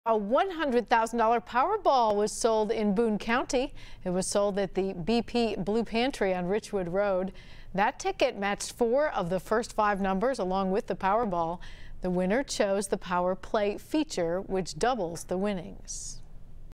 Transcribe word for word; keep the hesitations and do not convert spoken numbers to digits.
A one hundred thousand dollar Powerball was sold in Boone County. It was sold at the B P Blue Pantry on Richwood Road. That ticket matched four of the first five numbers along with the Powerball. The winner chose the Power Play feature, which doubles the winnings.